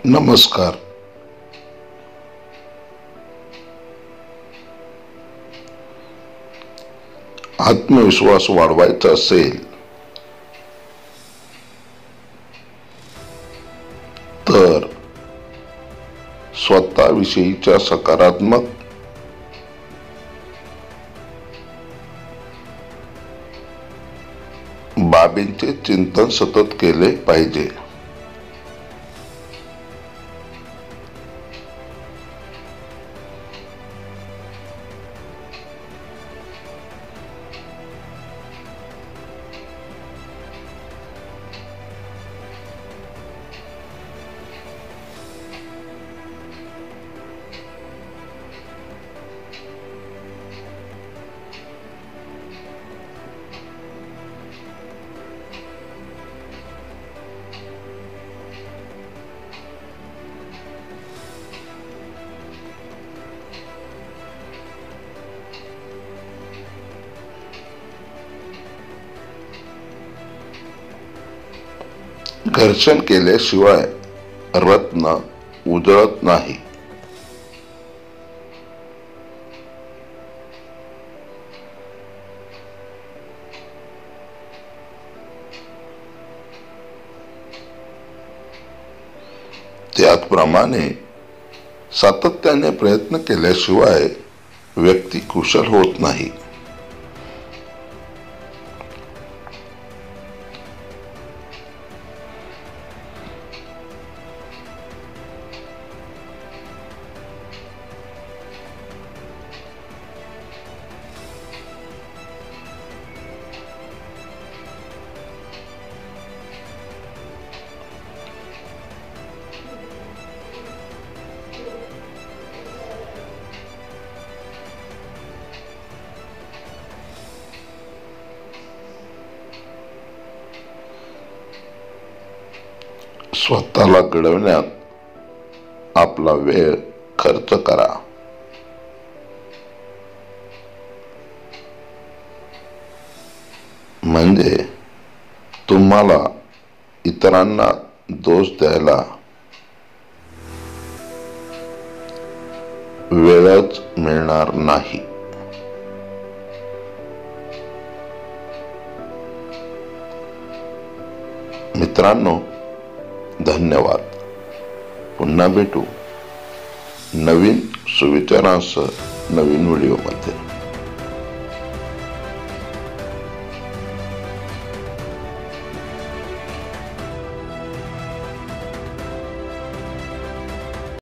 नमस्कार. आत्मविश्वास वाढवायचा असेल तर स्वतःविषयीच्या सकारात्मक बाबींचे चिंतन सतत केले पाहिजे. घर्षण केल्याशिवाय रत्न उजळत नाही. त्याचप्रमाणे सातत्याने प्रयत्न केल्याशिवाय व्यक्ती कुशल होत नाही. स्वतःला घडवण्यात आपला वेळ खर्च करा. म्हणजे तुम्हाला इतरांना दोष द्यायला वेळच मिळणार नाही. मित्रांनो, धन्यवाद. पुन्हा भेटू नवीन सुविचारांसह नवीन व्हिडिओमध्ये.